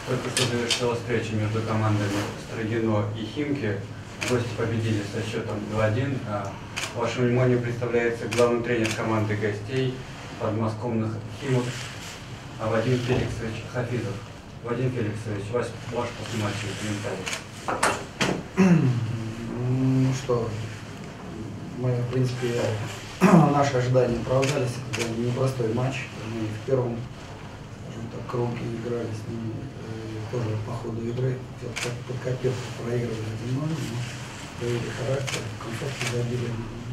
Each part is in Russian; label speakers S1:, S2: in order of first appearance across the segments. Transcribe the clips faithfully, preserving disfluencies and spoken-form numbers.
S1: Только что завершилась встреча между командами Строгино и Химки. Гости победили со счетом два-один. Вашему вниманию представляется главный тренер команды гостей подмосковных Химок Вадим Феликсович Хафизов. Вадим Феликсович, ваш, ваш послематчевый комментарий.
S2: Ну что, мы, в принципе, наши ожидания оправдались. Это был непростой матч. Мы в первом, скажем так, круге играли с ними э, тоже по ходу игры. Как под копирку проигрывали один ноль, но проявили характер, в концовке забили.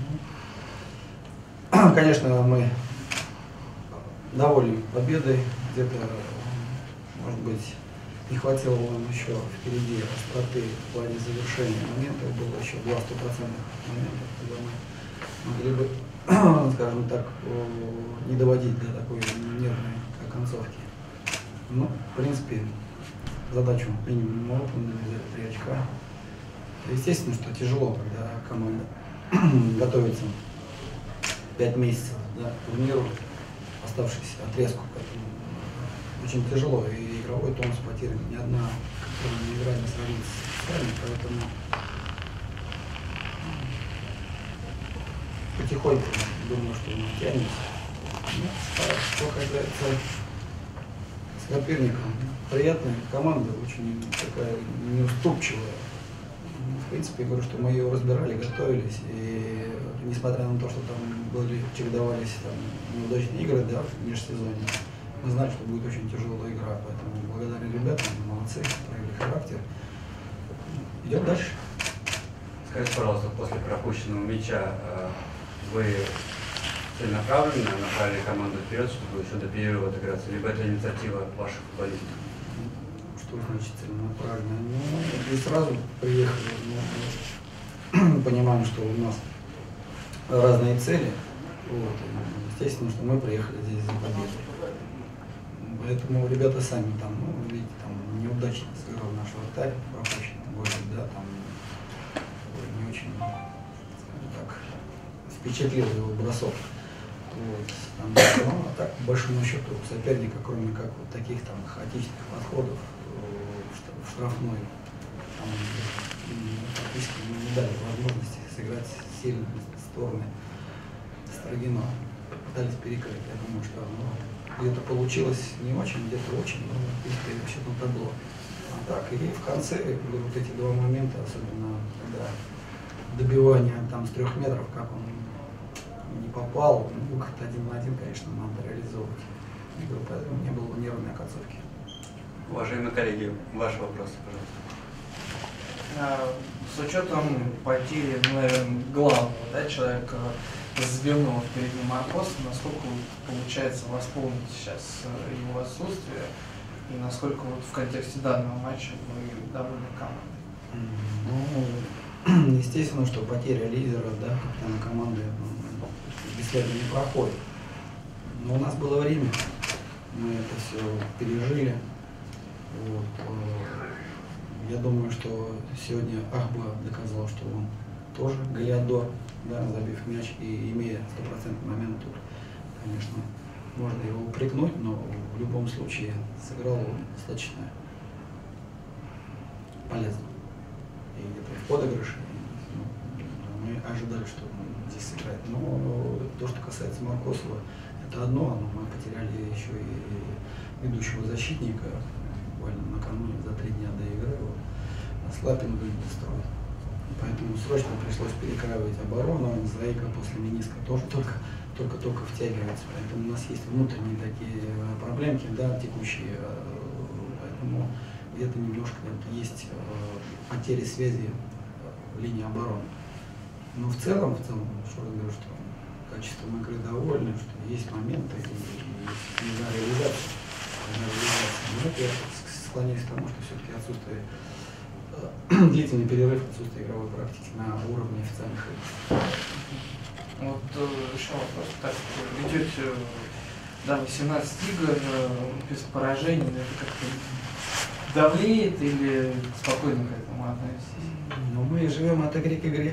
S2: Ну, конечно, мы довольны победой. Где-то, может быть, не хватило нам еще впереди остроты в плане завершения моментов. Было еще два стопроцентных момента, когда мы могли бы, скажем так, не доводить до такой нервной концовки. Ну, в принципе, задачу минимум выполнили, взяли три очка. Естественно, что тяжело, когда команда готовится пять месяцев, да, к турниру, оставшись отрезку. Поэтому очень тяжело, и игровой тонус потерян. Ни одна не игра не сравнится с вами, поэтому потихоньку думаю, что мы тянемся. Ну, а что касается соперником, приятная команда, очень такая неуступчивая. В принципе, я говорю, что мы ее разбирали, готовились, и несмотря на то, что там были, чередовались там неудачные игры, да, в межсезонье, мы знали, что будет очень тяжелая игра, поэтому благодарны ребятам, молодцы, проявили характер. Идем дальше.
S1: Скажите, пожалуйста, после пропущенного мяча вы целенаправленно направили команду вперед, чтобы еще до перерыва отыграться, либо это инициатива ваших футболистов?
S2: Что значит целенаправленно? Ну, и сразу приехали, мы понимаем, что у нас разные цели. Вот. Естественно, что мы приехали здесь за победу. Поэтому ребята сами там, ну, видите, там неудачно сыграл наш вратарь, пропущенный гол, да, там не очень, скажем так, впечатлил его бросок. Вот, там, ну, а так, по большому счету, у соперника, кроме как вот таких там хаотичных подходов в штрафной, там, практически не дали возможности сыграть сильно в стороны Строгино. Пытались перекрыть. Я думаю, что ну, где-то получилось не очень, где-то очень, но в принципе вообще на табло. А так, и в конце вот эти два момента, особенно когда добивание там с трех метров, как он не попал, ну, как-то один на один, конечно, надо реализовывать. Поэтому не было нервной концовки.
S1: Уважаемые коллеги, ваши вопросы, пожалуйста.
S3: С учетом потери, наверное, главного, да, человека, звездного впереди Маркоса, насколько получается восполнить сейчас его отсутствие и насколько вот в контексте данного матча вы довольны командой?
S2: Ну, естественно, что потеря лидера, да, капитана команды, ну, бесследно не проходит. Но у нас было время, мы это все пережили. Вот. Я думаю, что сегодня Ахба доказал, что он тоже Галиадор, да, забив мяч и имея стопроцентный момент тут, конечно, можно его упрекнуть, но в любом случае сыграл он достаточно полезно. И где-то в подыгрыше ну, мы ожидали, что он здесь сыграет. Но то, что касается Маркосова, это одно, но мы потеряли еще и ведущего защитника. Буквально накануне, за три дня до игры, Слапин вывел из строя. Поэтому срочно пришлось перекраивать оборону. Заика после мениска тоже только-только втягивается. Поэтому у нас есть внутренние такие проблемки, да, текущие. Поэтому где-то немножко есть потери связи в линии обороны. Но в целом, в целом, что я говорю, что качеством игры довольны, что есть моменты и, и, и на реализацию. Но я склоняюсь к тому, что все-таки отсутствие длительный перерыв, отсутствие игровой практики на уровне официальных игр.
S3: Вот еще вопрос. Так, ведете да, восемнадцать игр без поражений, это как-то давлеет или спокойно к этому относитесь?
S2: Ну, мы живем от игры к игре.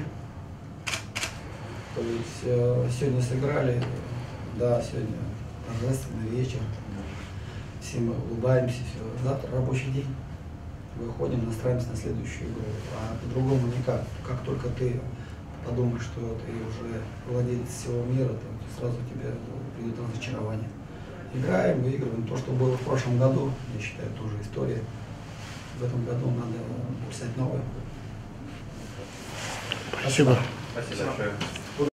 S2: То есть э, сегодня сыграли, да, сегодня торжественный вечер. все мы улыбаемся, все. Завтра рабочий день. Выходим, настраиваемся на следующую игру. А по-другому никак. Как только ты подумаешь, что ты уже владелец всего мира, то сразу тебе придет разочарование. Играем, выигрываем. То, что было в прошлом году, я считаю, тоже история. В этом году надо писать новое.
S4: Спасибо.
S1: Спасибо большое.